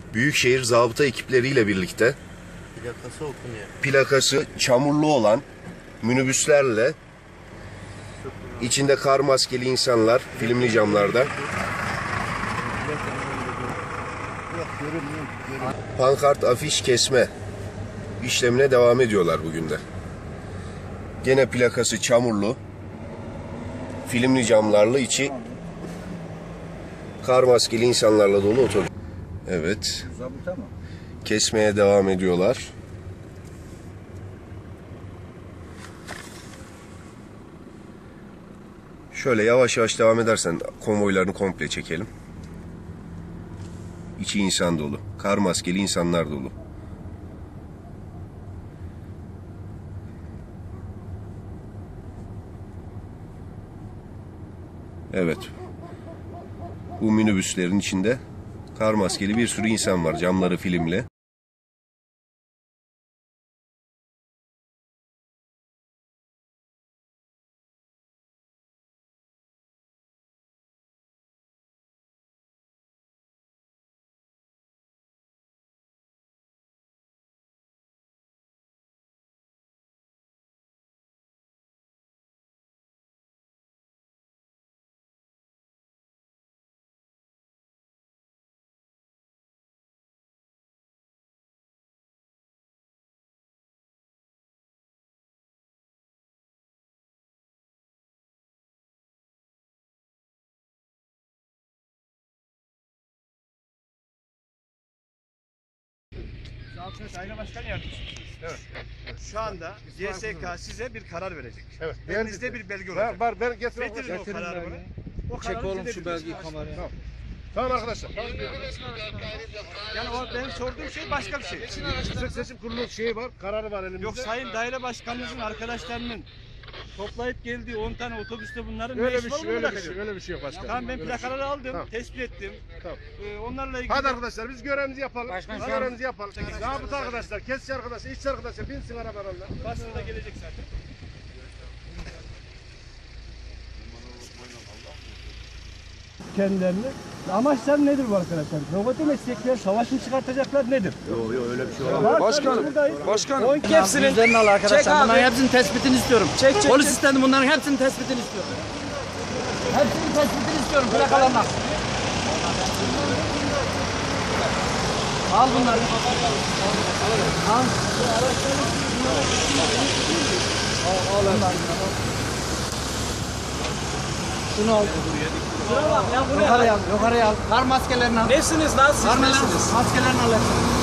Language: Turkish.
Büyükşehir zabıta ekipleriyle birlikte Plakası okunuyor. plakası çamurlu olan minibüslerle içinde kar maskeli insanlar filmli camlarda pankart afiş kesme işlemine devam ediyorlar bugün de. Gene plakası çamurlu, filmli camlarla içi kar maskeli insanlarla dolu otobüs. Evet. Kesmeye devam ediyorlar. Şöyle yavaş yavaş devam edersen konvoylarını komple çekelim. İçi insan dolu. Kar maskeli insanlar dolu. Evet. Bu minibüslerin içinde kar maskeli bir sürü insan var. Camları filmli. Daire Başkan Yardımcısınız. Evet. Şu anda YSK size bir karar verecek. Evet. Elinizde bir belge olacak. Var, ben getireyim. Getirin o kararı bana. O Çek kararı oğlum bize şu bildirin. belgeyi kameraya. Tamam. Tamam arkadaşlar. Yani o benim sorduğum şey başka bir şey. Yüksek Seçim Kurulu şeyi var, kararı var elimizde. Yok Sayın Daire Başkanınızın arkadaşlarının toplayıp geldiği 10 tane otobüste bunların ne Öyle işi bir var şey, onu öyle merak bir şey, ediyorum. öyle bir şey yok başkanım. Tamam ben Öyle bir plakaları aldım, Tamam. tespit ettim. Tamam. Onlarla ilgili... Hadi arkadaşlar biz görevimizi yapalım. Başkan, Görevimizi yapalım. Zabıta arkadaşlar, kesçi arkadaşlar, işçi arkadaşlar binsin arabalarla. Basına da gelecek zaten. Kendilerini. Amaçlar nedir bu arkadaşlar? Robotu meslekler savaş mı çıkartacaklar nedir? Yok öyle bir şey olmaz. Başkanım. Hepsinin üzerine al arkadaşlar. Bunların hepsinin tespitini istiyorum. Polis istedim bunların hepsinin tespitini istiyorum. Hepsinin tespitini istiyorum plakalarına. Al bunları. Al. Şunu al. Yukarıya al, yukarıya al. Kar maskelerini al. Nesiniz lan siz? Maskelerini al.